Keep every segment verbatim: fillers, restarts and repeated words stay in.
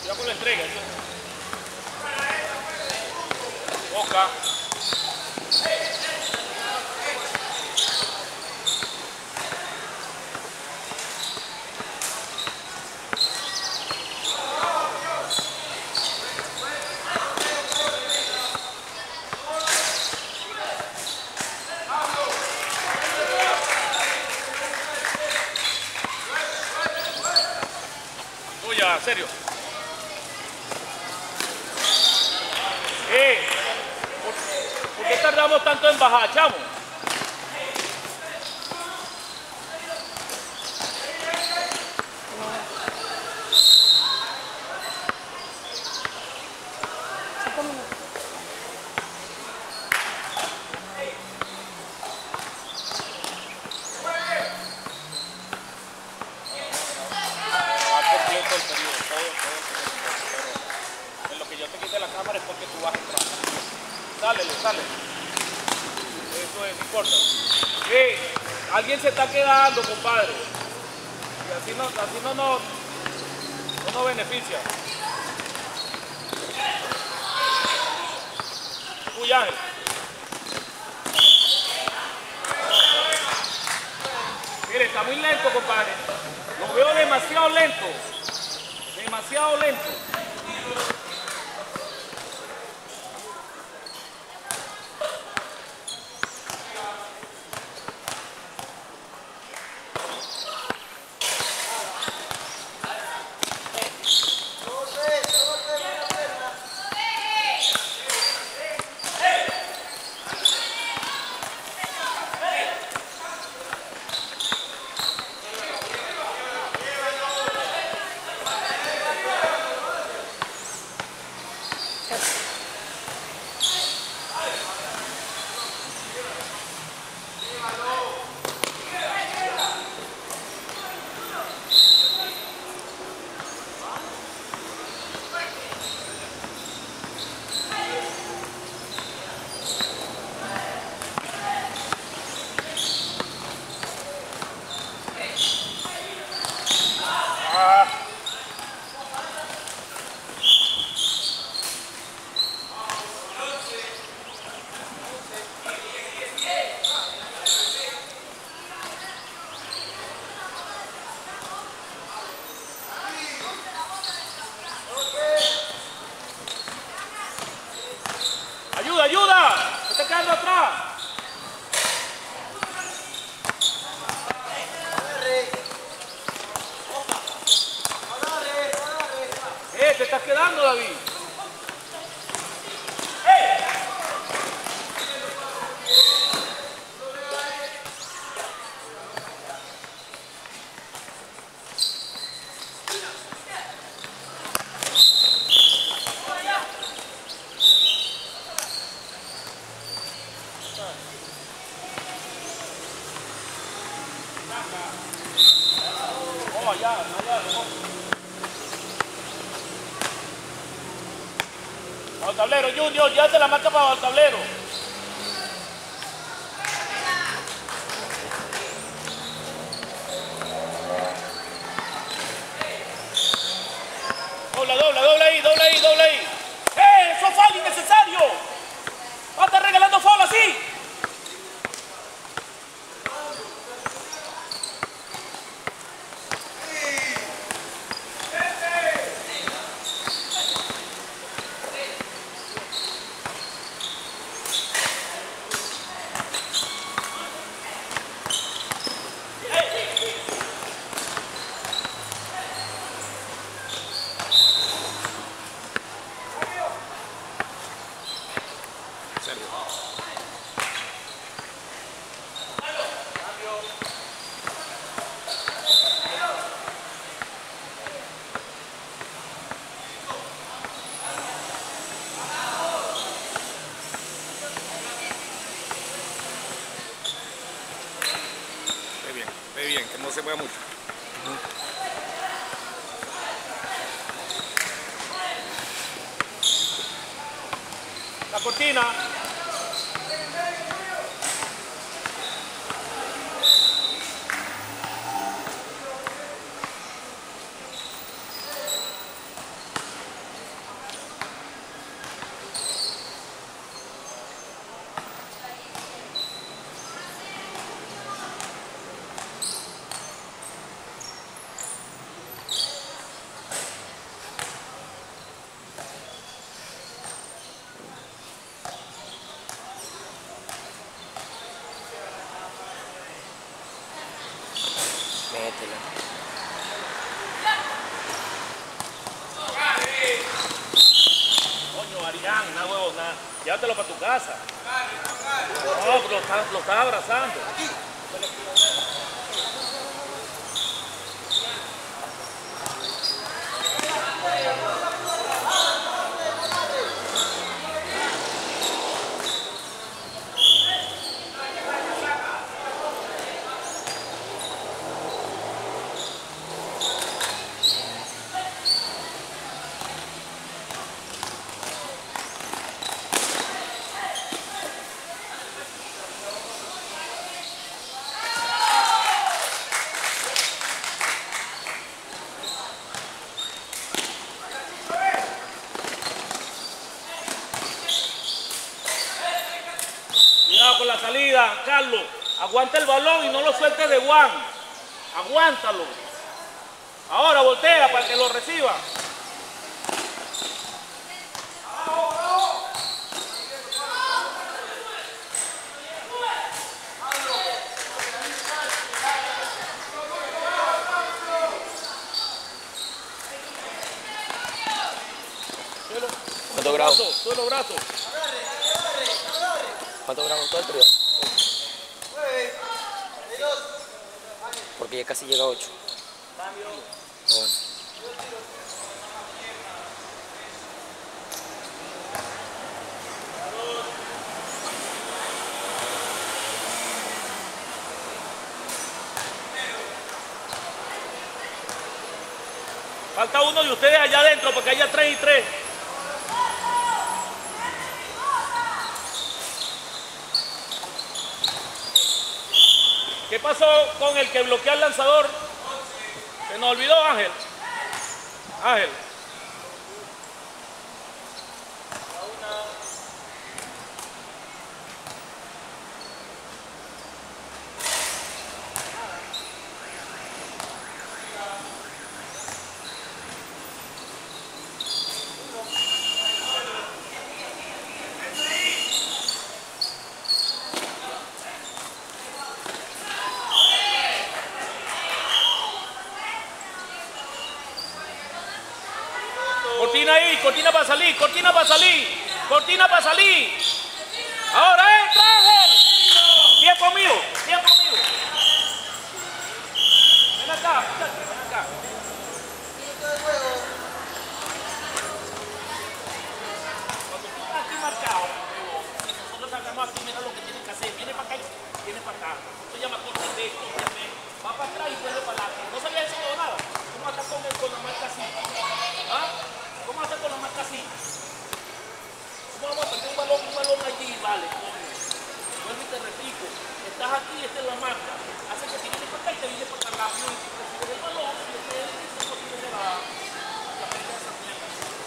Ya con la entrega. Boca. Tuya, serio. Eh, ¿por, ¿por qué tardamos tanto en bajar, chamo? Sálele, sale. Eso es, no importa. Eh, alguien se está quedando, compadre. Y así no, así no nos no nos beneficia. Uy, Ángel. Mire, está muy lento, compadre. Lo veo demasiado lento. Demasiado lento. ¡Ayuda, ayuda! ¡Se está quedando atrás! ¡Eh, te estás quedando, David! ¡Eh! Oh, allá, allá, no. Bajo el tablero, Junior, ya te la marca para bajo el tablero. Dobla, dobla, dobla ahí, dobla ahí, dobla ahí. ¡Eh! ¡Eso es foul innecesario! ¡Va a estar regalando foul así! Ve bien, que no se mueva mucho. La cortina. Métela. Coño, Arián, nada huevo, nada. Llévatelo para tu casa. No, lo estás, lo estás abrazando. Cuidado con la salida, Carlos. Aguanta el balón y no lo sueltes de Juan. Aguántalo. Ahora voltea para que lo reciba. Suelo, ¿Cuántos grados? brazo, suelo brazo. ¿Cuántos gramos todo el periodo? Porque ya casi llega a ocho. Bueno. Falta uno de ustedes allá adentro porque haya tres y tres. ¿Qué pasó con el que bloquea el lanzador? Se nos olvidó, Ángel. Ángel. Cortina ahí, cortina para salir, cortina para salir, cortina para salir. Ahora entra, Ángel. Tiempo mío, tiempo mío. Ven acá, muchacho, ven acá. Cuando tú estás aquí marcado, nosotros sacamos aquí, mira lo que tienen que hacer. Viene para acá y viene para acá. Esto se llama corte de esto, va para atrás y vuelve para adelante. No se había hecho nada. ¿Cómo está con, el, con la marca así? ¿Ah? ¿Cómo hacer con la marca así? ¿Cómo vamos a perder un balón, un balón allí? Vale, coño. Vuelvo y te repito. Estás aquí, esta es la marca. Hace que si vienes para acá y te vienes para acá rápido y te recibes el balón y este es el que tiene la, la pelea de esa mierda.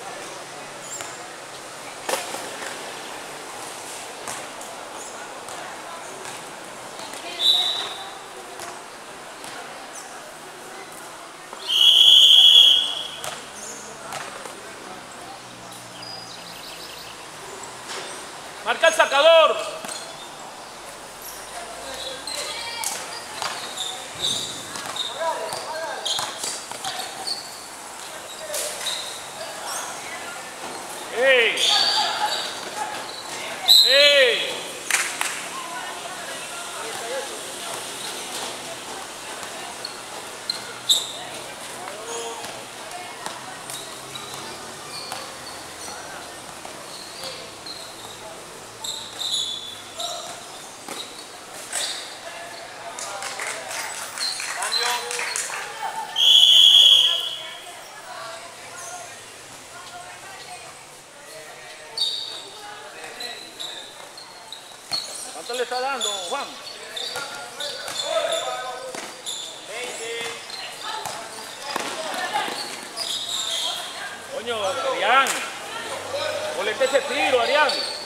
Marca el sacador. ¡Ey! ¡Ey! ¿Cuánto le está dando, Juan? veinte. Coño, Arián. Bolete ese tiro, Arián.